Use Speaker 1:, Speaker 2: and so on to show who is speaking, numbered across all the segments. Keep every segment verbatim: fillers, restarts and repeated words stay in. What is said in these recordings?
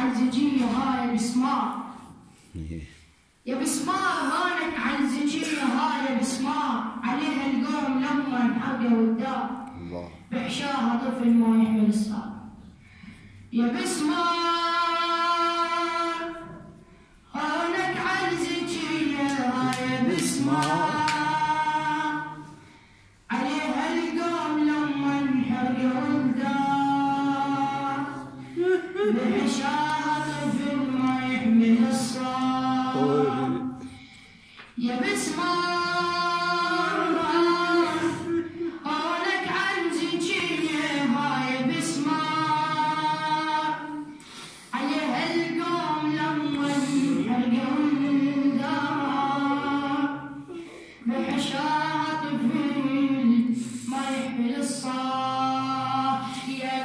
Speaker 1: عالزجية هاي بسمار. يا بسمار هانك عالزجية هاي بسمار، عليها القوم لما انحرقوا الدار، بعشاها طفل ما يحمل الصار. يا بسمار هانك عالزجية هاي بسمار، عليها القوم لما انحرقوا الدار، بعشاها طفل ما يحمل الصار. يا بسمار هانك عالزجية هاي بسمار، عليها القوم لما انحرقوا الدار، بعشاها طفل ما يحمل الصار. يا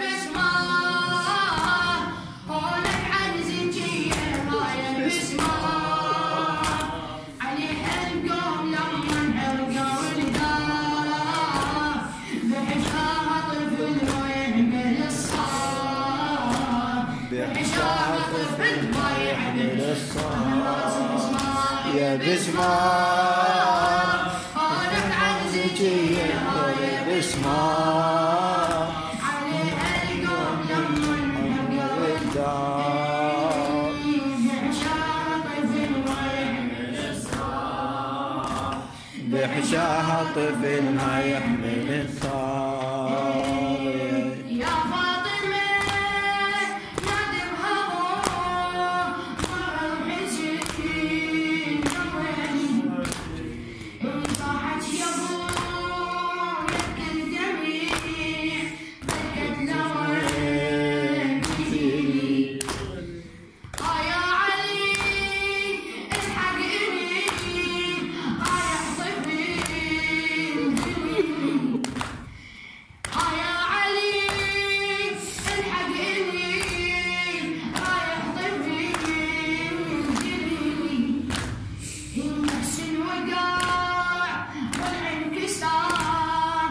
Speaker 1: بسمار هانك عالزجية هاي بسمار، عليها القوم لما انحرقوا الدار، بعشاها طفل ما يحمل الصار، بعشاها طفل ما يحمل الصار.
Speaker 2: يا بسمار هانك عالزجية هاي بسمار،
Speaker 1: عليها القوم لما انحرقوا الدار، بعشاها طفل ما يحمل الصار،
Speaker 2: بحشاها طفل ما يحمل الصار.
Speaker 1: يا فاطمة نادي بهضم مر الحزين يومين، إن صاحت يا ابو يبكي الجميع، بكت لوين تجيني. آه يا علي الحق إلي، آه يا طفل آه يا علي الحق إلي، رايح طفلي جليلي، المحسن وقع والانكسار،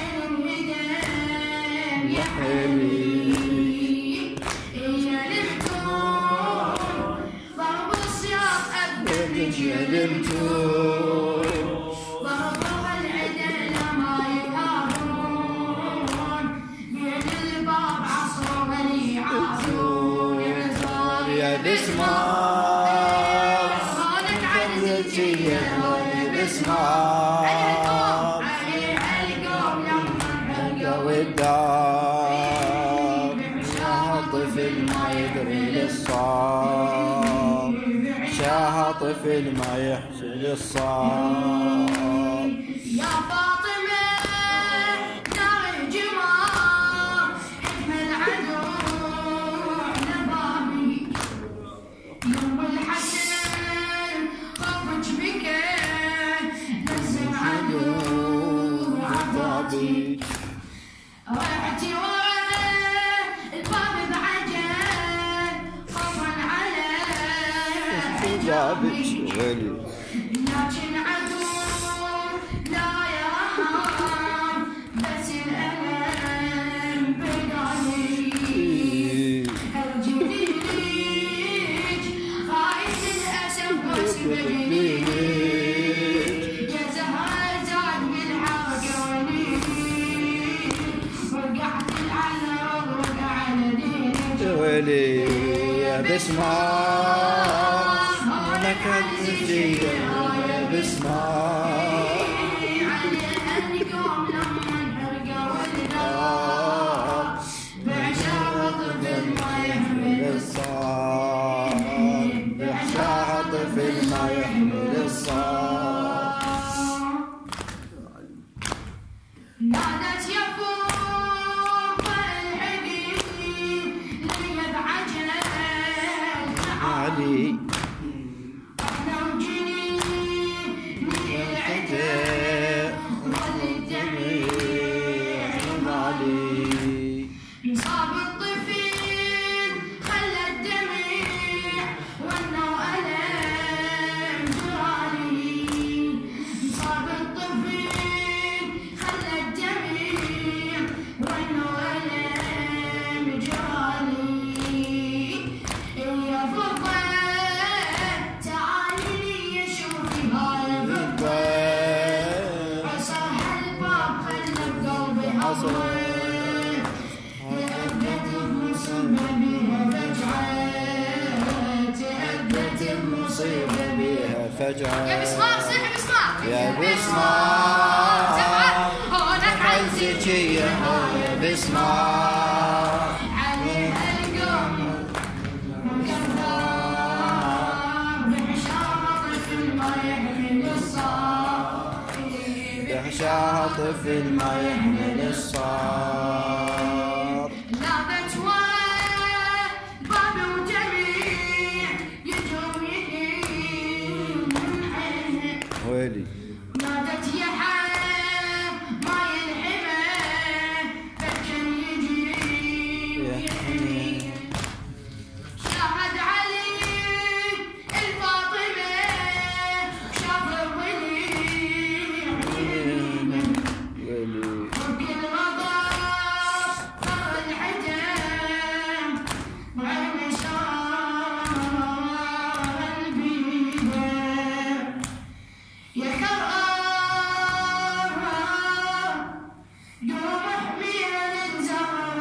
Speaker 1: الهدم يا حبيبي، يا لمتون ضرب السياط أبد
Speaker 2: جلمتوا
Speaker 1: ضربوا العدا لما يهابون، بين الباب عصروا اللي يعافون.
Speaker 2: يا بسمار
Speaker 1: هانك
Speaker 2: عالزجية
Speaker 1: عالزجية
Speaker 2: هاي بسمار،
Speaker 1: عليها القوم لما انحرقوا
Speaker 2: الدار، شاها طفل ما يدري للصار، شاها طفل ما يحسن الصار.
Speaker 1: يا فاطمة دار الجمار، حكم العدو على بابي، يوم الحسن خوفك بكى، لزم عدو عذابي، رحتي ورا الباب بعجل خوفا على
Speaker 2: حجابك
Speaker 1: حجابي،
Speaker 2: ولي
Speaker 1: لكن عدو لا يهاب، بس الألم بقالي، أرجوني ليك خايف الأسف بس بدليك، يا زهر زاد بالحركة وليك، وقعت على الأرض وقع على دينك.
Speaker 2: ولي يا بسمار هانك عالزجية هاي بسمار،
Speaker 1: عليها القوم لما انحرقوا الدار، بعشاها طفل ما يحمل
Speaker 2: الصار، بعشاها طفل ما يحمل الصار.
Speaker 1: نادت يا فوق الحبيب لي بعجل
Speaker 2: علي
Speaker 1: احنا وجنين العتاب ظل الدميع
Speaker 2: علي
Speaker 1: صاب الطفل خلى الدميع والنو ألم جرالي، صاب الطفل خلى الدميع والنو ألم جرالي،
Speaker 2: الشجر
Speaker 1: يا بسمار صيح بسمار
Speaker 2: يا بسمار
Speaker 1: هونك
Speaker 2: عزك يا بسمار
Speaker 1: عليها القوم والكذاب بعشاها طفل ما يحمل الصار
Speaker 2: بعشاها طفل ما يحمل الصار
Speaker 1: نادت والباب وجميع يجرم يهين من عينه
Speaker 2: ويلي
Speaker 1: نادت يا حب ما يلحمه فكان يجي يحميه شاهد علي الفاطمة شاف الضليع
Speaker 2: ويلي
Speaker 1: فوق الغضب فر الحجم وعين شار البيده يا كرار قوم احميها للزهر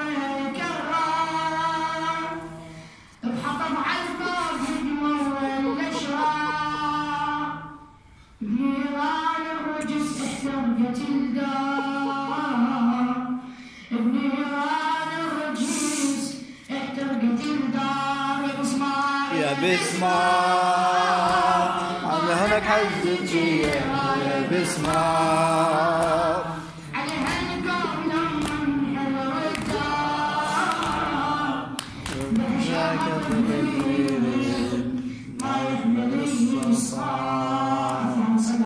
Speaker 1: كرار بحطب عالفوق يدمر الاشرار بنيران الرجس احترقت الدار بنيران الرجس احترقت الدار يا بسمار
Speaker 2: يا بسمار أنا هناك عزك يا بسمار